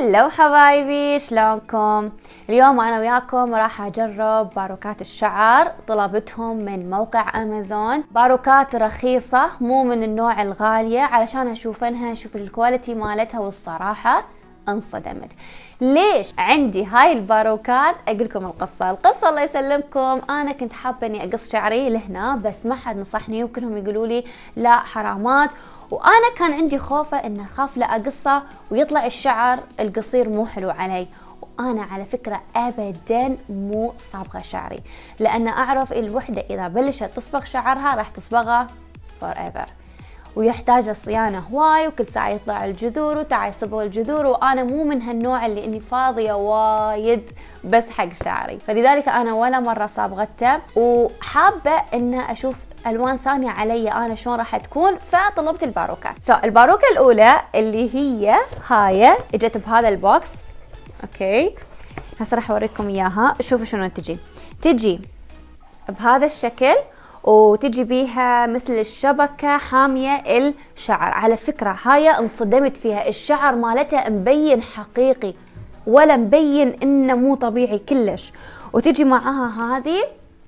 هلو حبايبي، شلونكم؟ اليوم انا وياكم راح اجرب باروكات الشعر. طلبتهم من موقع امازون، باروكات رخيصة مو من النوع الغالية، علشان اشوف الكواليتي مالتها، والصراحة انصدمت. ليش عندي هاي الباروكات؟ اقولكم القصة الله يسلمكم. انا كنت حابة اني اقص شعري لهنا، بس ما حد نصحني وكلهم يقولوا لي لا حرامات، وانا كان عندي خوفة ان اخاف لا اقصه ويطلع الشعر القصير مو حلو علي. وانا على فكرة ابدا مو صابغة شعري، لان اعرف الوحدة اذا بلشت تصبغ شعرها راح تصبغها forever، ويحتاج الصيانة هواي، وكل ساعة يطلع الجذور وتعي صبغ الجذور، وانا مو من هالنوع اللي اني فاضية وايد بس حق شعري، فلذلك انا ولا مرة صابغته، وحابة ان اشوف الوان ثانية علي انا شلون راح تكون، فطلبت الباروكات. الباروكة الاولى اللي هي هاي اجت بهذا البوكس. اوكي هسه راح اوريكم اياها. شوفوا شنو تجي بهذا الشكل، وتجي بيها مثل الشبكة حامية الشعر. على فكرة هاي انصدمت فيها، الشعر مالتها مبين حقيقي ولا مبين انه مو طبيعي كلش. وتجي معاها هذه،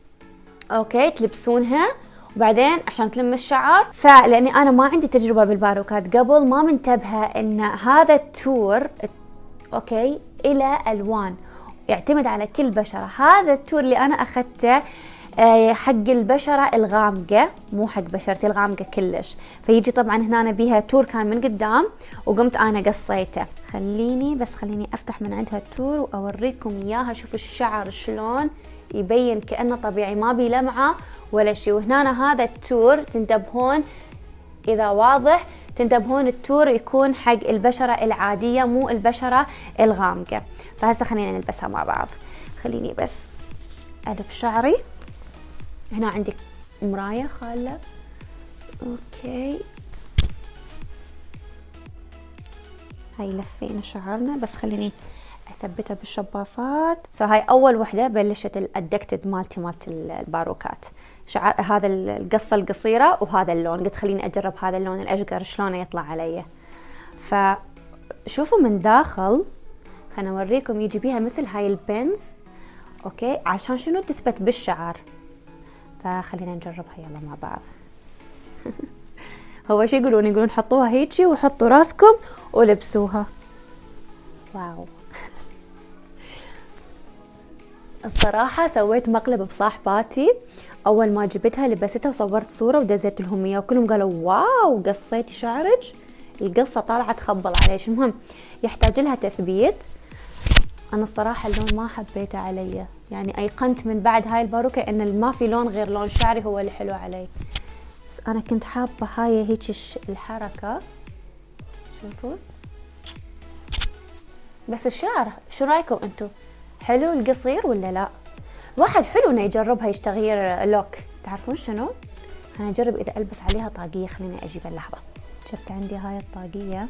اوكي تلبسونها وبعدين عشان تلم الشعر. فلاني انا ما عندي تجربة بالباروكات قبل، ما منتبهة ان هذا التور اوكي الى الوان، يعتمد على كل بشرة. هذا التور اللي انا اخذته حق البشرة الغامقة، مو حق بشرتي الغامقة كلش. فيجي طبعا هنا بيها تور كان من قدام، وقمت انا قصيته. خليني افتح من عندها التور واوريكم اياها. شوف الشعر شلون يبين كأنه طبيعي، ما بي لمعة ولا شيء. وهنا هذا التور تنتبهون، اذا واضح تنتبهون التور يكون حق البشرة العادية مو البشرة الغامقة. فهسه خلينا نلبسها مع بعض. خليني بس ألف شعري. هنا عندك مراية خالة. اوكي هاي لفينا شعرنا، بس خليني اثبتها بالشباصات. هاي اول وحدة بلشت الادكتد مالت الباروكات. شعر هذا القصة القصيرة وهذا اللون، قلت خليني اجرب هذا اللون الاشقر شلون يطلع علي. فشوفوا من داخل، خلنا اوريكم، يجي بيها مثل هاي البنز. اوكي عشان شنو؟ تثبت بالشعر. فخلينا نجربها يلا مع بعض. هو شي يقولون حطوها هيجي وحطوا راسكم ولبسوها. واو. الصراحة سويت مقلب بصاحباتي، اول ما جبتها لبستها وصورت صورة ودزيت لهم اياها، وكلهم قالوا واو قصيتي شعرك. القصة طالعة تخبل عليش. المهم يحتاج لها تثبيت. انا الصراحة اللون ما حبيته علي، يعني ايقنت من بعد هاي الباروكة ان ما في لون غير لون شعري هو اللي حلو علي. بس انا كنت حابة هاي هيك الحركة. شوفوا بس الشعر شو رايكم انتو؟ حلو القصير ولا لا؟ واحد حلو انه يجربها، تغيير لوك. تعرفون شنو؟ انا اجرب اذا البس عليها طاقية. خليني اجيب اللحظة. جبت عندي هاي الطاقية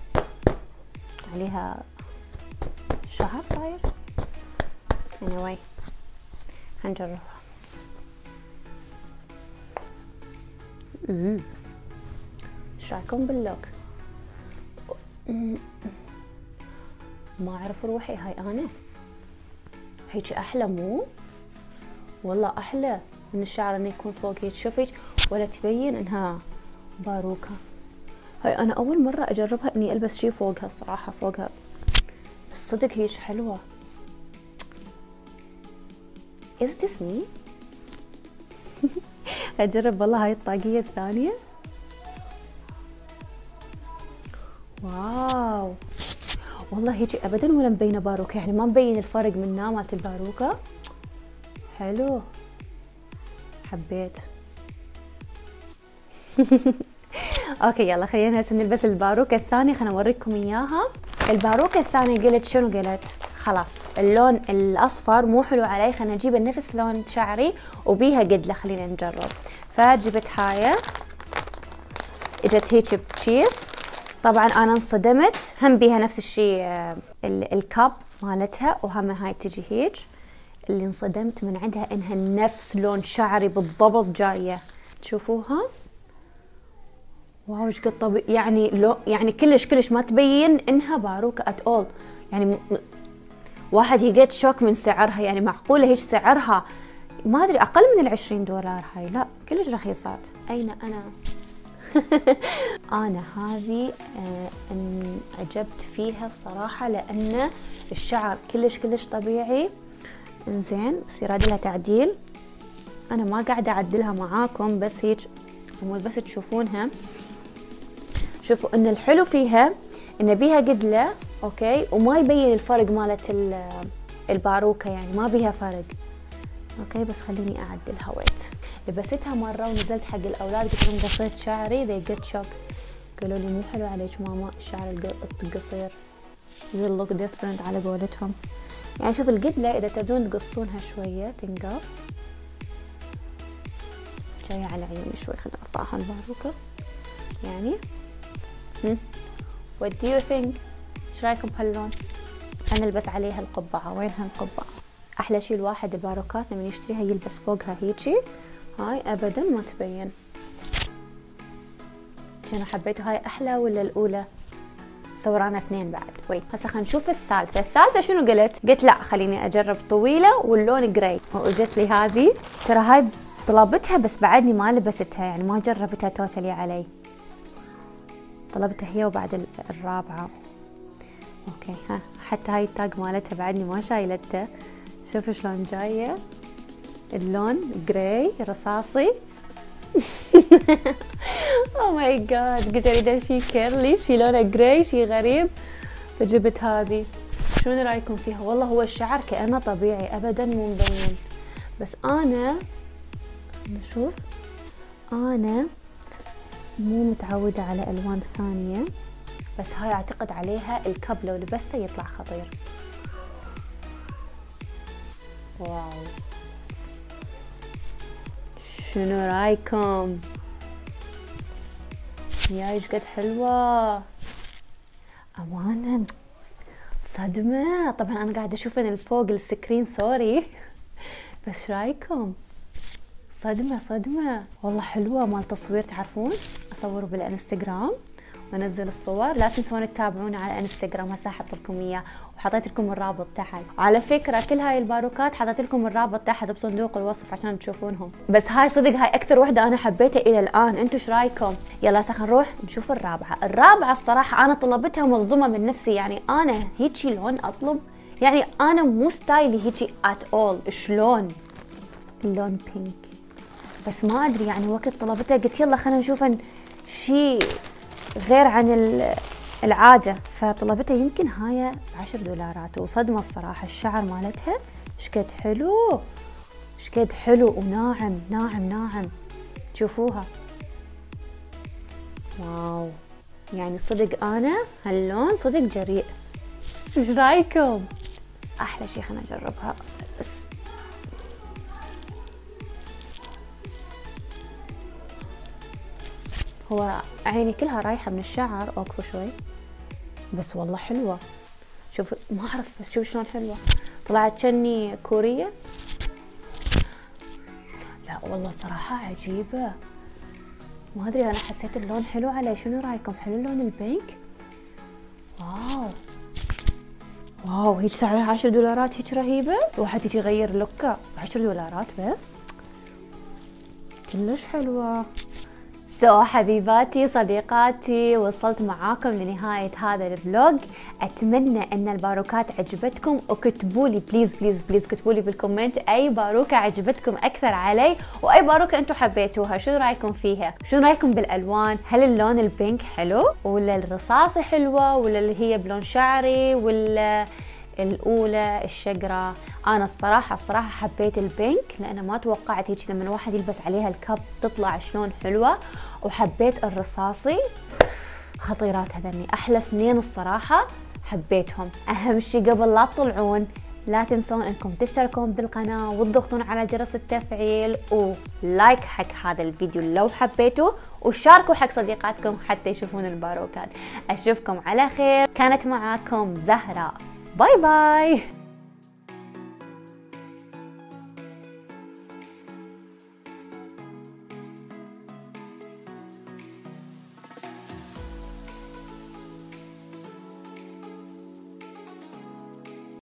عليها شعر صاير. anyway هنجربها. ايش رايكم باللوك؟ ما اعرف روحي. هاي انا هيك احلى مو؟ والله احلى من الشعر انه يكون فوق هيك. شوفي ولا تبين انها باروكة. هاي انا اول مرة اجربها اني البس شي فوقها الصراحة، فوقها الصدق هيش حلوة. is this me؟ اجرب والله هاي الطاقية الثانية. واو والله هيجي ابدا ولا مبينه باروكة، يعني ما مبين الفرق منها مالت الباروكة. حلو حبيت. اوكي يلا خلينا هسه نلبس الباروكة الثانية. خلنا اوريكم اياها. الباروكة الثانية قلت شنو قلت؟ خلاص اللون الاصفر مو حلو علي، خلينا نجيب نفس لون شعري وبيها قدله. خلينا نجرب. فجبت هاي، اجت هيك بتشيس. طبعا انا انصدمت، هم بيها نفس الشيء الكاب مالتها، وهم هاي تجي هيك. اللي انصدمت من عندها انها نفس لون شعري بالضبط جايه. تشوفوها واو ايش قد طبيعي، يعني لو يعني كلش ما تبين انها باروكة ات اول. يعني واحد يجيت شوك من سعرها، يعني معقولة هيش سعرها؟ ما ادري اقل من $20 هاي، لا كلش رخيصات. اين انا؟ انا هذه عجبت فيها الصراحة لان الشعر كلش طبيعي. انزين بس يراد لها تعديل، انا ما قاعدة اعدلها معاكم بس هيك بس تشوفونها. شوفوا ان الحلو فيها ان بيها قدلة اوكي، وما يبين الفرق مالت الباروكة، يعني ما بيها فرق اوكي. بس خليني اعدلها. ويت لبستها مرة ونزلت حق الاولاد قلت لهم قصيت شعري they get shocked، قالوا لي مو حلو عليك ماما الشعر القصير you look different على قولتهم. يعني شوف القدلة اذا تبدون تقصونها شوية تنقص. جاية على عيوني شوي، خلينا ارفعها الباروكة يعني. what do you think؟ ايش رايكم بهاللون؟ خلينا نلبس عليها القبعة. وينها القبعة؟ احلى شي الواحد الباروكات لما يشتريها يلبس فوقها هيجي، هاي ابدا ما تبين. شنو حبيتوا هاي احلى ولا الاولى؟ سورانا اثنين بعد. ويت هسه خلينا نشوف الثالثة شنو قلت لا خليني اجرب طويلة واللون جراي. واجت لي هذه، ترى هاي طلبتها بس بعدني ما لبستها، يعني ما جربتها توتالي علي، طلبتها هي وبعد الرابعة اوكي. ها حتى هاي التاج مالتها بعدني ما شايلته. شوف شلون جاية اللون جراي رصاصي. او ماي جاد، قلت اريد شي كيرلي، شي لونه جراي، شي غريب، فجبت هذه. شنو رايكم فيها؟ والله هو الشعر كأنه طبيعي ابدا مو مبين، بس انا نشوف انا مو متعودة على الوان ثانية، بس هاي اعتقد عليها الكب لو لبسته يطلع خطير. واو شنو رايكم؟ يا ايش قد حلوة امانة، صدمة. طبعا انا قاعدة اشوف ان فوق السكرين سوري، بس رايكم؟ صدمة والله حلوة. مال تصوير تعرفون اصوره بالانستغرام وانزل الصور، لا تنسون تتابعونا على انستغرام، هسه احط لكم اياه وحطيت لكم الرابط تحت. وعلى فكره كل هاي الباروكات حطيت لكم الرابط تحت بصندوق الوصف عشان تشوفونهم. بس هاي صدق هاي اكثر وحده انا حبيتها الى الان، انتم ايش رايكم؟ يلا هسه خلينا نروح نشوف الرابعه الصراحه انا طلبتها ومصدومه من نفسي، يعني انا هيجي لون اطلب، يعني انا مو ستايلي هيجي ات اول. شلون اللون بينك، بس ما ادري يعني وقت طلبتها قلت يلا خلينا نشوف شيء غير عن العادة، فطلبتها. يمكن هاي $10 وصدمة الصراحة. الشعر مالتها شقد حلو، شقد حلو وناعم ناعم. تشوفوها واو، يعني صدق انا هاللون صدق جريء. ايش رايكم؟ احلى شي خلنا نجربها. بس هو عيني كلها رايحة من الشعر، اوقفوا شوي. بس والله حلوة، شوف ما اعرف بس شوف شلون حلوة، طلعت شني كورية. لا والله صراحة عجيبة، ما ادري انا حسيت اللون حلو علي. شنو رايكم؟ حلو اللون البينك. واو هيك سعرها $10 هيك رهيبة. واحد يجي يغير لوكه $10 بس، كلش حلوة. حبيباتي صديقاتي، وصلت معاكم لنهاية هذا الفلوج. أتمنى أن الباروكات عجبتكم، وكتبوا لي بليز كتبوا لي بالكومنت أي باروكة عجبتكم أكثر علي، وأي باروكة أنتم حبيتوها. شو رأيكم فيها؟ شو رأيكم بالألوان؟ هل اللون البينك حلو؟ ولا الرصاصي حلوة؟ ولا اللي هي بلون شعري؟ ولا الأولى الشقرة؟ أنا الصراحة حبيت البينك، لأن ما توقعت هيك لما الواحد يلبس عليها الكب تطلع شلون حلوة. وحبيت الرصاصي، خطيرات هذني أحلى اثنين الصراحة حبيتهم. أهم شي قبل لا تطلعون لا تنسون انكم تشتركون بالقناة وتضغطون على جرس التفعيل ولايك حق هذا الفيديو لو حبيتوا، وشاركوا حق صديقاتكم حتى يشوفون الباروكات. أشوفكم على خير، كانت معاكم زهراء، باي باي.